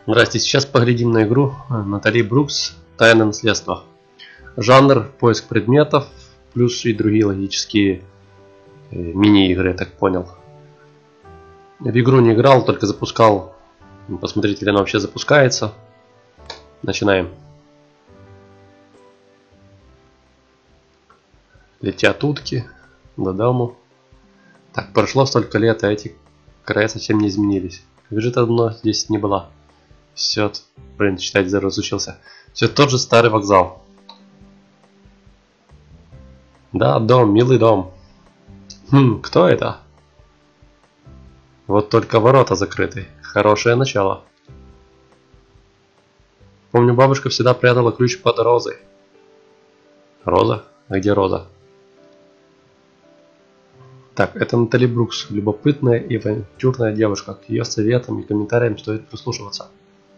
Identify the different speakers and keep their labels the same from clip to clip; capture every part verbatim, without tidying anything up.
Speaker 1: Здрасте, сейчас поглядим на игру Натали Брукс «Тайное наследство». Жанр – поиск предметов, плюс и другие логические э, мини-игры, я так понял. В игру не играл, только запускал. Посмотрите, ли она вообще запускается. Начинаем. Летят утки до дому. Так, прошло столько лет, а эти края совсем не изменились. Как же давно здесь не была. Все, блин, читать разучился. Все тот же старый вокзал. Да, дом, милый дом. Хм, кто это? Вот только ворота закрыты. Хорошее начало. Помню, бабушка всегда прятала ключ под розой. Роза? А где роза? Так, это Натали Брукс. Любопытная и авантюрная девушка. К ее советам и комментариям стоит прислушиваться.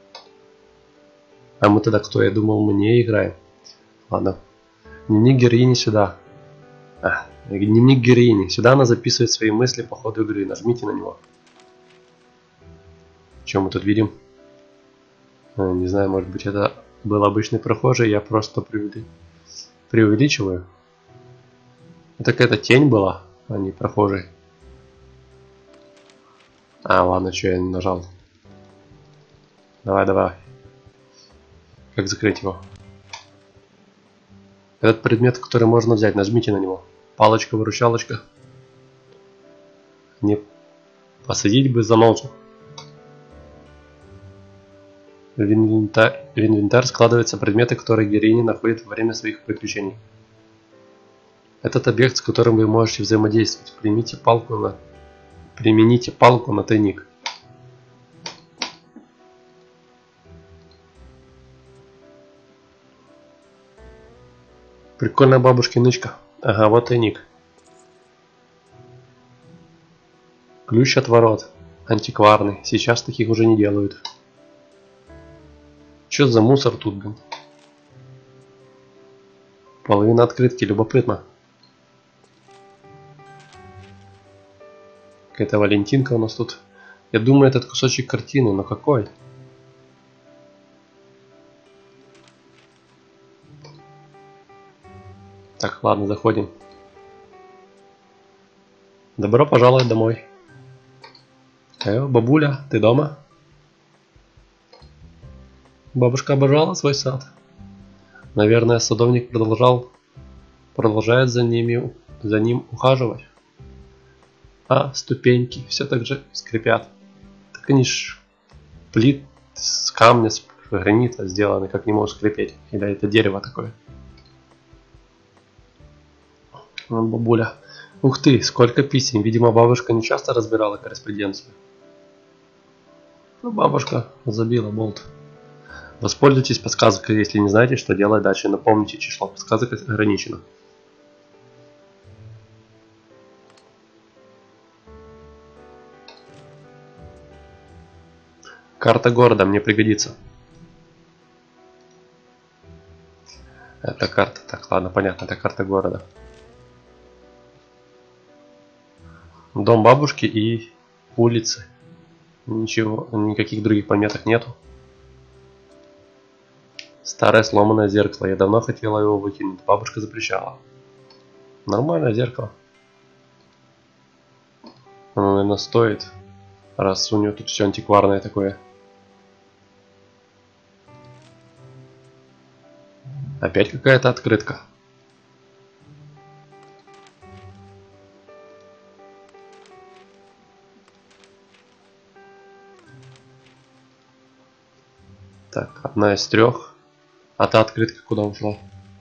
Speaker 1: А мы тогда кто? Я думал, мы не играем. Ладно. Дневник героини сюда. А, дневник героини. Сюда она записывает свои мысли по ходу игры. Нажмите на него. Что мы тут видим? А, не знаю, может быть это был обычный прохожий. Я просто преувели... преувеличиваю. Это какая-то тень была, а не прохожий. А, ладно, что я не нажал. Давай, давай. Как закрыть его? Этот предмет, который можно взять, нажмите на него. Палочка-выручалочка. Не посадить бы за ножку. В инвентарь, в инвентарь складываются предметы, которые героиня находит во время своих приключений. Этот объект, с которым вы можете взаимодействовать. Примите палку на... Примените палку на тайник. Прикольная бабушкинычка. Ага, вот тайник. Ключ от ворот. Антикварный. Сейчас таких уже не делают. Что за мусор тут, блин? Половина открытки, любопытно. Какая-то Валентинка у нас тут. Я думаю, этот кусочек картины, но какой? Так, ладно, заходим. Добро пожаловать домой. Э, бабуля, ты дома? Бабушка обожала свой сад. Наверное, садовник продолжал, продолжает за ними, за ним ухаживать. А, ступеньки все так же скрипят. Так они ж плит с камня, с гранита сделаны, как не могут скрипеть. Или это дерево такое. Бабуля. Ух ты, сколько писем. Видимо, бабушка не часто разбирала корреспонденцию. Ну, бабушка забила болт. Воспользуйтесь подсказкой, если не знаете, что делать дальше. Напомните, число подсказок ограничено. Карта города мне пригодится. Это карта. Так, ладно, понятно, это карта города. Дом бабушки и улицы. Ничего, никаких других пометок нету. Старое сломанное зеркало. Я давно хотела его выкинуть. Бабушка запрещала. Нормальное зеркало. Оно, наверное, стоит. Раз у нее тут все антикварное такое. Опять какая-то открытка. Так, одна из трех. А та открытка куда ушла?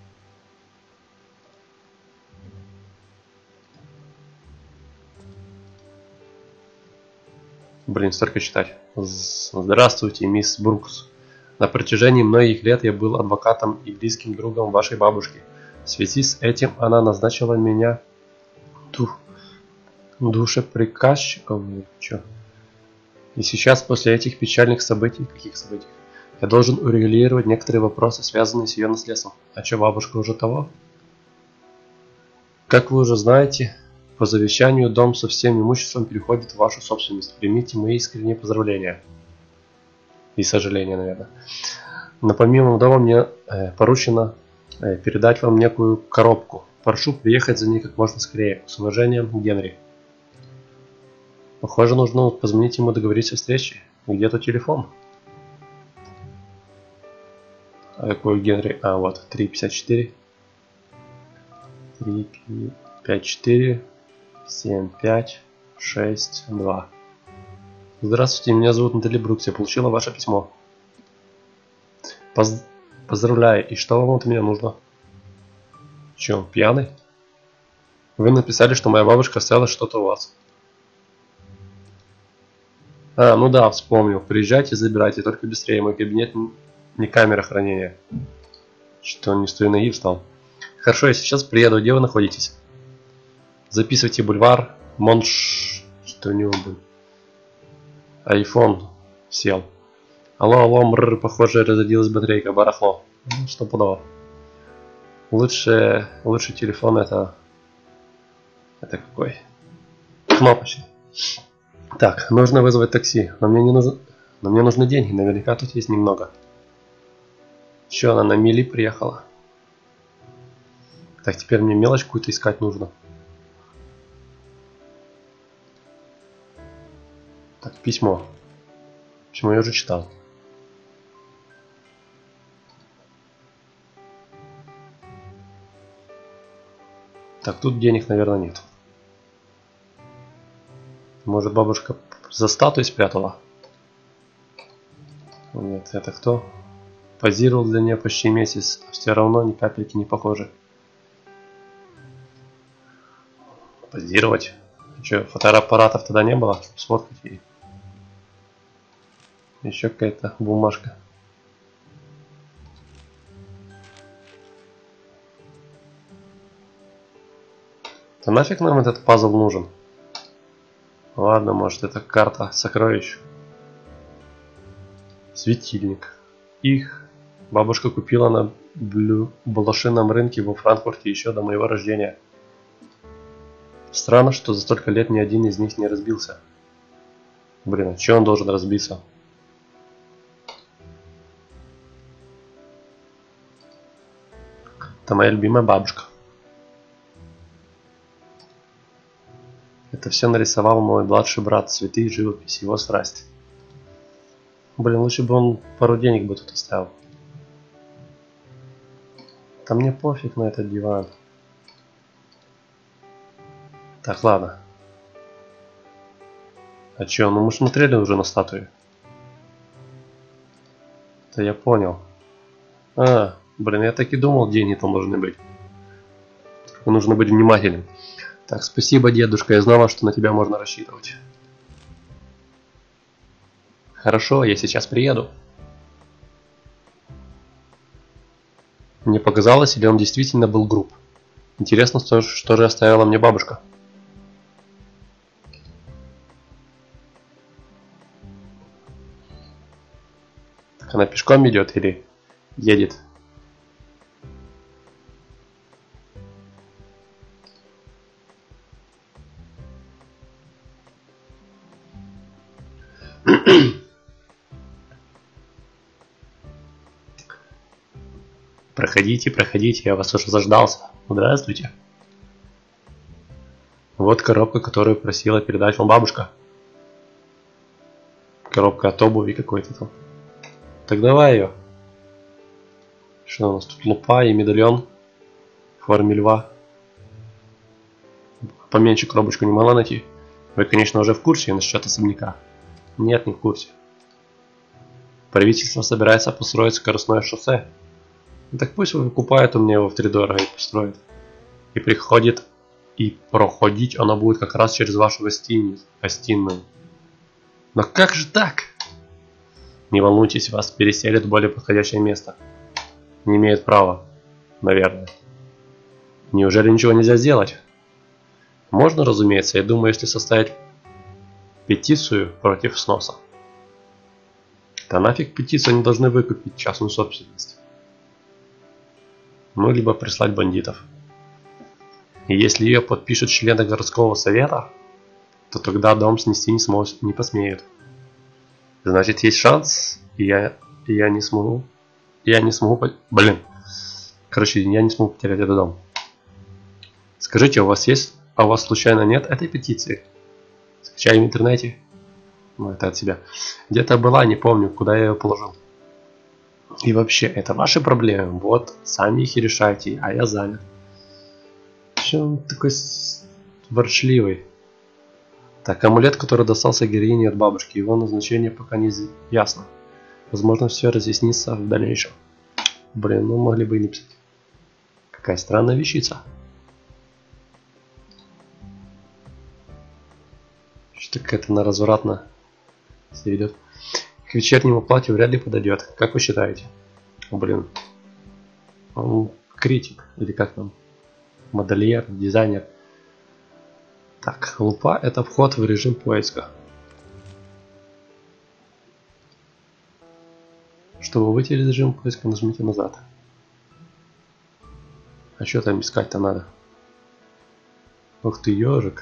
Speaker 1: Блин, столько читать. Здравствуйте, мисс Брукс. На протяжении многих лет я был адвокатом и близким другом вашей бабушки. В связи с этим она назначила меня ду... душеприказчиком. Чё? И сейчас, после этих печальных событий, каких событий? Я должен урегулировать некоторые вопросы, связанные с ее наследством. А что, бабушка уже того? Как вы уже знаете, по завещанию дом со всем имуществом переходит в вашу собственность. Примите мои искренние поздравления. И сожаление, наверное. Но помимо дома мне э, поручено э, передать вам некую коробку. Прошу приехать за ней как можно скорее. С уважением, Генри. Похоже, нужно позвонить ему, договориться о встрече. Где тут телефон? А какой Генри? А, вот, три пятьдесят четыре. три пятьдесят четыре. семь пять шесть два. Здравствуйте, меня зовут Натали Брукс. Я получила ваше письмо. Поз... Поздравляю. И что вам от меня нужно? Че, пьяный? Вы написали, что моя бабушка оставила что-то у вас. А, ну да, вспомнил. Приезжайте, забирайте, только быстрее. Мой кабинет не камера хранения. Что, не стою наив стал. Хорошо, я сейчас приеду. Где вы находитесь? Записывайте бульвар. Монш... Что у него был? Айфон сел. Алло, алло, мрр, похоже, разрядилась батарейка. Барахло. Что подало? Лучше, лучший телефон это... Это какой? Кнопочный. Так, нужно вызвать такси. Но мне не нужно... Но мне нужны деньги. Наверняка тут есть немного. Че, она на мили приехала? Так, теперь мне мелочь какую-то искать нужно. Так, письмо. Письмо я уже читал. Так, тут денег, наверное, нет. Может, бабушка за статуей спрятала? Нет, это кто? Позировал для нее почти месяц, а все равно ни капельки не похоже. Позировать? Че, фотоаппаратов тогда не было? Сфоткать ей. Еще какая-то бумажка. Да нафиг нам этот пазл нужен? Ладно, может, это карта сокровищ. Светильник. Их бабушка купила на блю... блошином рынке во Франкфурте еще до моего рождения. Странно, что за столько лет ни один из них не разбился. Блин, а че он должен разбиться? Это моя любимая бабушка. Это все нарисовал мой младший брат, цветы и живопись, его страсть. Блин, лучше бы он пару денег бы тут оставил. Да мне пофиг на этот диван. Так, ладно. А чё, ну мы смотрели уже на статую. Да я понял. А, блин, я так и думал, где они там должны быть. Только нужно быть внимательным. Так, спасибо, дедушка, я знала, что на тебя можно рассчитывать. Хорошо, я сейчас приеду. Мне показалось, или он действительно был груб. Интересно, что, что же оставила мне бабушка. Так, она пешком идет или едет? Проходите, проходите, я вас уже заждался. Здравствуйте. Вот коробка, которую просила передать вам бабушка. Коробка от обуви какой-то там. Так давай ее. Что у нас тут? Лупа и медальон в форме льва. Поменьше коробочку не могла найти. Вы, конечно, уже в курсе насчет особняка. Нет, не в курсе. Правительство собирается построить скоростное шоссе. Ну, так пусть выкупает у меня его втридорого и построит. И приходит, и проходить оно будет как раз через вашу гостиницу, гостиную. Но как же так? Не волнуйтесь, вас переселят в более подходящее место. Не имеют права, наверное. Неужели ничего нельзя сделать? Можно, разумеется, я думаю, если составить петицию против сноса. Да нафиг петицию, они должны выкупить частную собственность. Ну, либо прислать бандитов. И если ее подпишут члены городского совета, то тогда дом снести не, сможет, не посмеют. Значит, есть шанс, и я, и я не смогу, я не смогу, блин, короче, я не смогу потерять этот дом. Скажите, у вас есть, а у вас случайно нет этой петиции? Скачай в интернете. Ну, это от себя. Где-то была, не помню, куда я ее положил. И вообще, это ваши проблемы. Вот, сами их и решайте, а я занят. Почему он такой ворчливый? Так, амулет, который достался героине от бабушки. Его назначение пока не ясно. Возможно, все разъяснится в дальнейшем. Блин, ну могли бы и не писать. Какая странная вещица. Что-то какая-то она развратно себя ведет. К вечернему платью вряд ли подойдет. Как вы считаете? О, блин. Он критик. Или как там? Модельер, дизайнер. Так, лупа — это вход в режим поиска. Чтобы выйти из режима поиска, нажмите назад. А что там искать-то надо? Ух ты, ежик.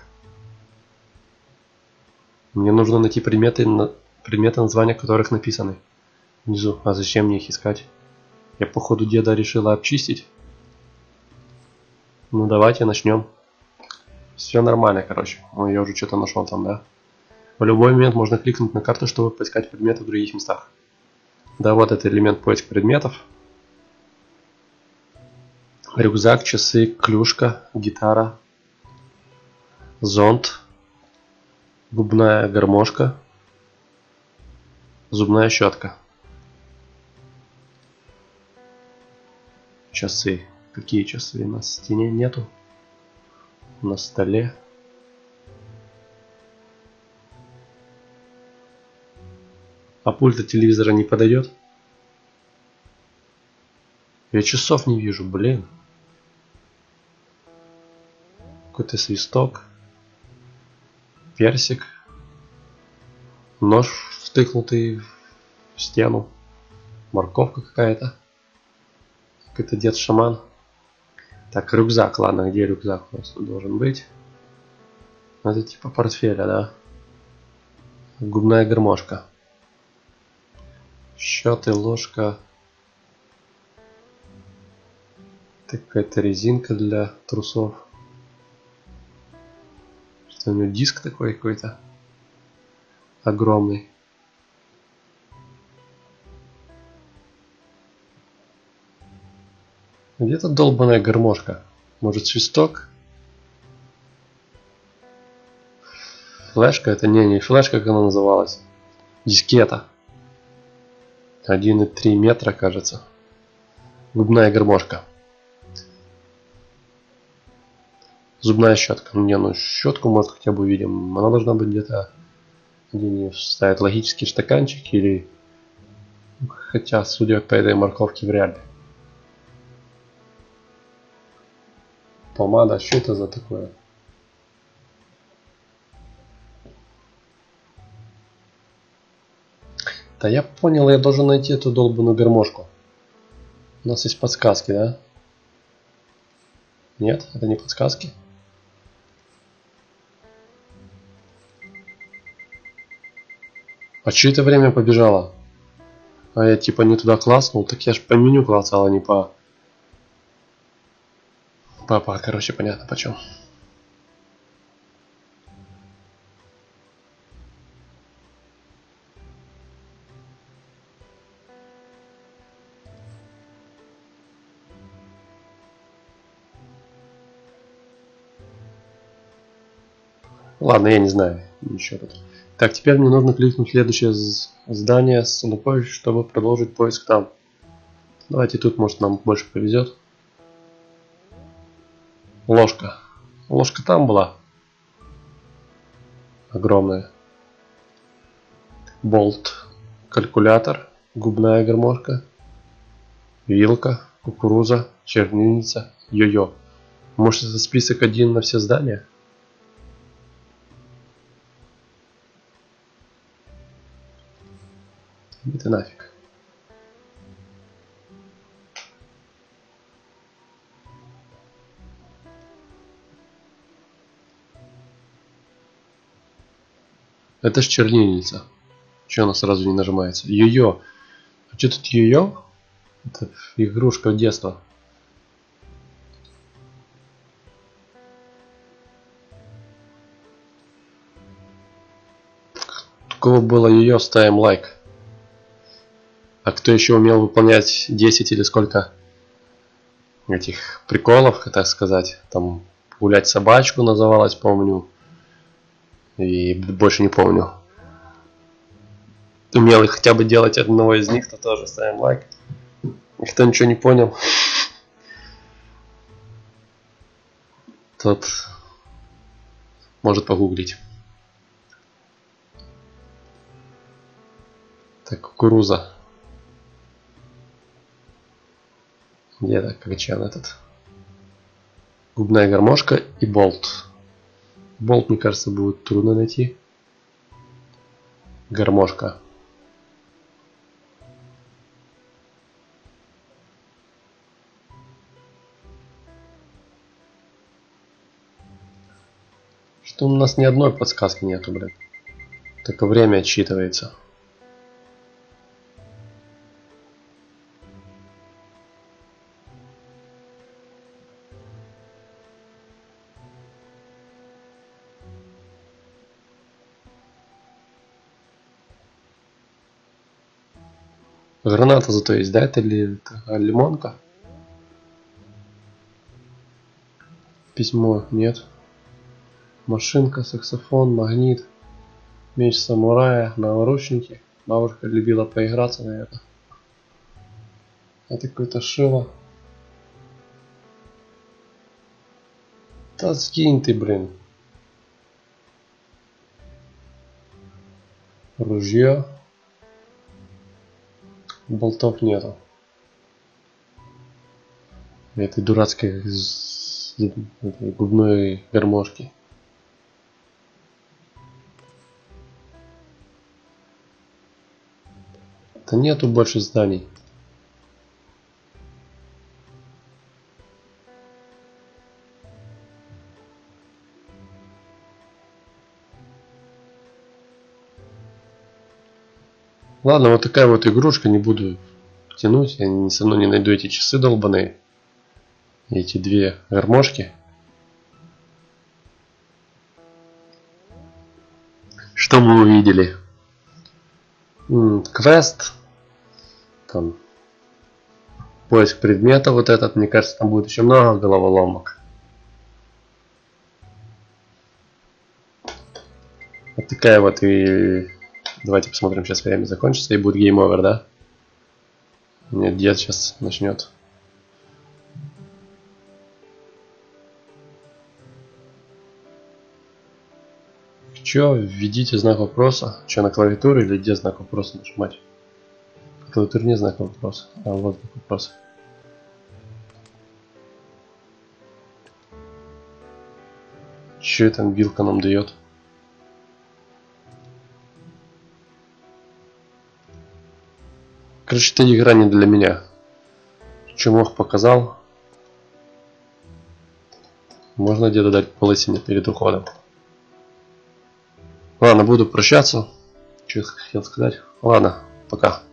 Speaker 1: Мне нужно найти предметы, предметы, названия которых написаны внизу. А зачем мне их искать? Я походу деда решила обчистить. Ну давайте начнем. Все нормально, короче. Ой, я уже что-то нашел там, да? В любой момент можно кликнуть на карту, чтобы поискать предметы в других местах. Да, вот это элемент поиска предметов. Рюкзак, часы, клюшка, гитара, зонт, губная гармошка, зубная щетка. Часы. Какие часы? На стене нету. На столе. А пульт от телевизора не подойдет? Я часов не вижу, блин. Какой-то свисток. Персик. Нож втыкнутый в стену. Морковка какая-то. Какой-то дед-шаман. Так, рюкзак. Ладно, где рюкзак у нас тут должен быть? Это типа портфеля, да? Губная гармошка. Счеты, ложка. Какая-то резинка для трусов. Что у него диск такой какой-то огромный. Где-то долбаная гармошка. Может, свисток? Флешка? Это не, не флешка, как она называлась. Дискета. один и три метра, кажется. Губная гармошка. Зубная щетка. Не, ну щетку, может, хотя бы увидим. Она должна быть где-то, где не ставят логический стаканчик или... Хотя, судя по этой морковке, вряд ли. Помада, что это за такое? Да я понял, я должен найти эту долбаную гармошку. У нас есть подсказки, да? Нет, это не подсказки. А что это время побежало? А я типа не туда класснул, так я ж по меню классал, а не по... Папа, короче, понятно почем. Ладно, я не знаю ничего тут. Так, теперь мне нужно кликнуть в следующее здание с лупой, чтобы продолжить поиск там. Давайте тут, может, нам больше повезет. Ложка. Ложка там была. Огромная. Болт. Калькулятор. Губная гармошка. Вилка. Кукуруза. Чернильница. Йо-йо. Может, это список один на все здания? Это нафиг. Это ж чернильница. Че она сразу не нажимается? Йо-йо. Что тут ее? Это игрушка детства. У кого было ее, ставим лайк. А кто еще умел выполнять десять или сколько этих приколов, так сказать, там гулять собачку называлось, помню, и больше не помню. Умел и хотя бы делать одного из них, то тоже ставим лайк. Кто ничего не понял, тот может погуглить. Так, кукуруза. Где это качан этот? Губная гармошка и болт. Болт, мне кажется, будет трудно найти. Гармошка. Что у нас ни одной подсказки нету, блин. Только время отсчитывается. Граната зато есть, да? Это ли это лимонка? Письмо нет. Машинка, саксофон, магнит, меч самурая, наручники. Бабушка любила поиграться, наверное. Это какое-то шило. Да скинь ты, блин. Ружье. Болтов нету. Этой дурацкой губной гармошки. Да нету больше зданий. Ладно, вот такая вот игрушка, не буду тянуть, я все равно не найду эти часы долбаные, эти две гармошки. Что мы увидели? М-м, квест, там поиск предмета, вот этот, мне кажется, там будет еще много головоломок. Вот такая вот и... Давайте посмотрим, сейчас время закончится и будет гейм овер, да? Нет, дед сейчас начнет. Че, введите знак вопроса. Че, на клавиатуре или где знак вопроса нажимать? На клавиатуре нет знака вопроса. А вот знак вопроса. Че там вилка нам дает? Короче, эта игра не для меня. Что мог показал. Можно деду дать по лысине перед уходом. Ладно, буду прощаться. Что хотел сказать. Ладно, пока.